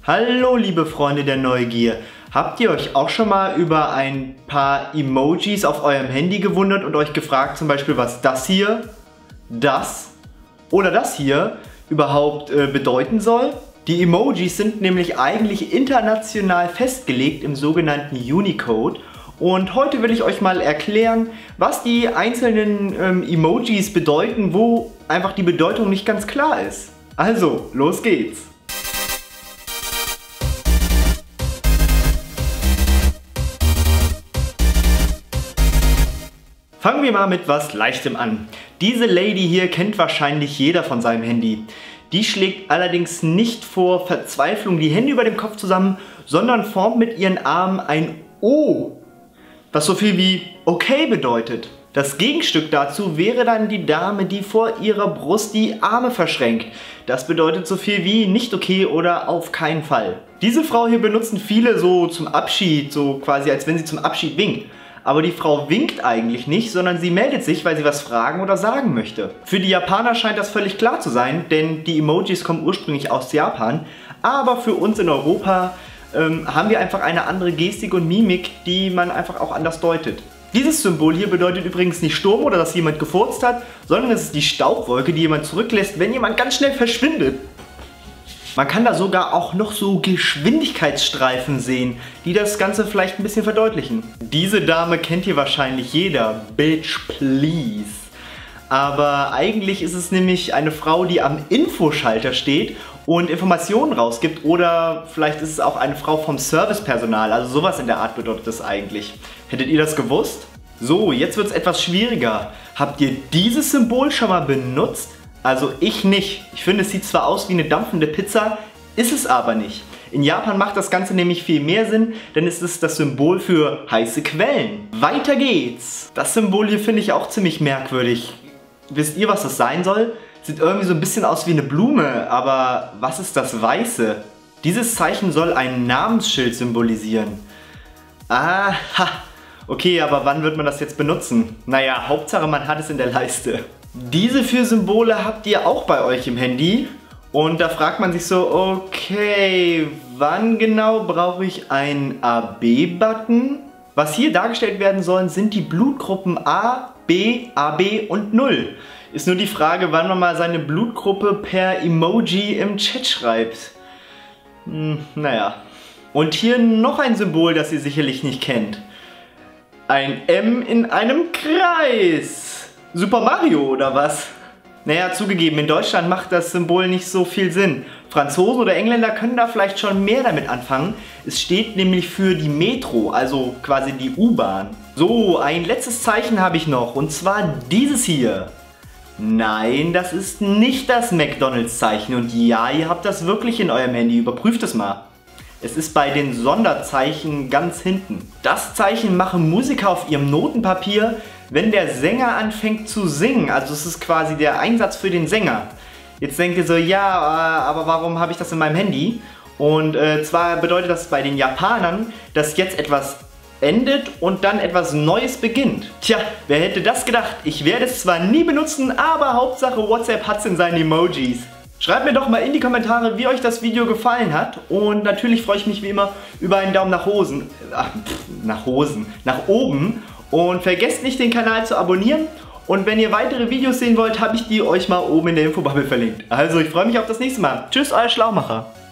Hallo liebe Freunde der Neugier, habt ihr euch auch schon mal über ein paar Emojis auf eurem Handy gewundert und euch gefragt zum Beispiel, was das hier, das oder das hier überhaupt bedeuten soll? Die Emojis sind nämlich eigentlich international festgelegt im sogenannten Unicode und heute will ich euch mal erklären, was die einzelnen Emojis bedeuten, wo einfach die Bedeutung nicht ganz klar ist. Also, los geht's! Fangen wir mal mit was Leichtem an. Diese Lady hier kennt wahrscheinlich jeder von seinem Handy. Die schlägt allerdings nicht vor Verzweiflung die Hände über dem Kopf zusammen, sondern formt mit ihren Armen ein O, was so viel wie okay bedeutet. Das Gegenstück dazu wäre dann die Dame, die vor ihrer Brust die Arme verschränkt. Das bedeutet so viel wie nicht okay oder auf keinen Fall. Diese Frau hier benutzen viele so zum Abschied, so quasi als wenn sie zum Abschied winkt. Aber die Frau winkt eigentlich nicht, sondern sie meldet sich, weil sie was fragen oder sagen möchte. Für die Japaner scheint das völlig klar zu sein, denn die Emojis kommen ursprünglich aus Japan. Aber für uns in Europa haben wir einfach eine andere Gestik und Mimik, die man einfach auch anders deutet. Dieses Symbol hier bedeutet übrigens nicht Sturm oder dass jemand gefurzt hat, sondern es ist die Staubwolke, die jemand zurücklässt, wenn jemand ganz schnell verschwindet. Man kann da sogar auch noch so Geschwindigkeitsstreifen sehen, die das Ganze vielleicht ein bisschen verdeutlichen. Diese Dame kennt hier wahrscheinlich jeder. Bitch, please. Aber eigentlich ist es nämlich eine Frau, die am Infoschalter steht und Informationen rausgibt. Oder vielleicht ist es auch eine Frau vom Servicepersonal. Also sowas in der Art bedeutet das eigentlich. Hättet ihr das gewusst? So, jetzt wird es etwas schwieriger. Habt ihr dieses Symbol schon mal benutzt? Also ich nicht. Ich finde, es sieht zwar aus wie eine dampfende Pizza, ist es aber nicht. In Japan macht das Ganze nämlich viel mehr Sinn, denn es ist das Symbol für heiße Quellen. Weiter geht's. Das Symbol hier finde ich auch ziemlich merkwürdig. Wisst ihr, was das sein soll? Sieht irgendwie so ein bisschen aus wie eine Blume, aber was ist das Weiße? Dieses Zeichen soll ein Namensschild symbolisieren. Aha. Okay, aber wann wird man das jetzt benutzen? Naja, Hauptsache man hat es in der Leiste. Diese 4 Symbole habt ihr auch bei euch im Handy und da fragt man sich so, okay, wann genau brauche ich einen AB-Button? Was hier dargestellt werden sollen, sind die Blutgruppen A, B, AB und 0. Ist nur die Frage, wann man mal seine Blutgruppe per Emoji im Chat schreibt. Naja. Und hier noch ein Symbol, das ihr sicherlich nicht kennt. Ein M in einem Kreis. Super Mario oder was? Naja, zugegeben, in Deutschland macht das Symbol nicht so viel Sinn. Franzosen oder Engländer können da vielleicht schon mehr damit anfangen. Es steht nämlich für die Metro, also quasi die U-Bahn. So, ein letztes Zeichen habe ich noch und zwar dieses hier. Nein, das ist nicht das McDonald's-Zeichen und ja, ihr habt das wirklich in eurem Handy, überprüft es mal. Es ist bei den Sonderzeichen ganz hinten. Das Zeichen machen Musiker auf ihrem Notenpapier, wenn der Sänger anfängt zu singen. Also es ist quasi der Einsatz für den Sänger. Jetzt denkt ihr so, ja, aber warum habe ich das in meinem Handy? Und zwar bedeutet das bei den Japanern, dass jetzt etwas endet und dann etwas Neues beginnt. Tja, wer hätte das gedacht? Ich werde es zwar nie benutzen, aber Hauptsache WhatsApp hat es in seinen Emojis. Schreibt mir doch mal in die Kommentare, wie euch das Video gefallen hat und natürlich freue ich mich wie immer über einen Daumen nach oben und vergesst nicht den Kanal zu abonnieren und wenn ihr weitere Videos sehen wollt, habe ich die euch mal oben in der Infobubble verlinkt. Also ich freue mich auf das nächste Mal. Tschüss, euer Schlaumacher.